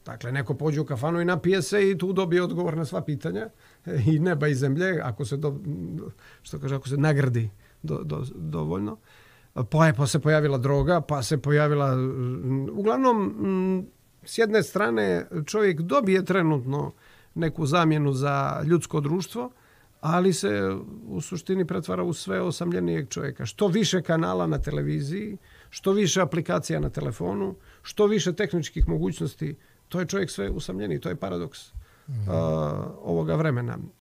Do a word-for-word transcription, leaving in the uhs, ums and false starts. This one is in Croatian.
Dakle, neko pođe u kafanu i napije se i tu dobije odgovor na sva pitanja i neba i zemlje, ako se, do, što kaže, ako se nagradi do, do, dovoljno. Pa je pa se pojavila droga, pa se pojavila... Uglavnom, s jedne strane čovjek dobije trenutno neku zamjenu za ljudsko društvo, ali se u suštini pretvara u sve osamljenijeg čovjeka. Što više kanala na televiziji, što više aplikacija na telefonu, što više tehničkih mogućnosti, to je čovjek sve usamljeniji. To je paradoks mm-hmm. uh, ovoga vremena.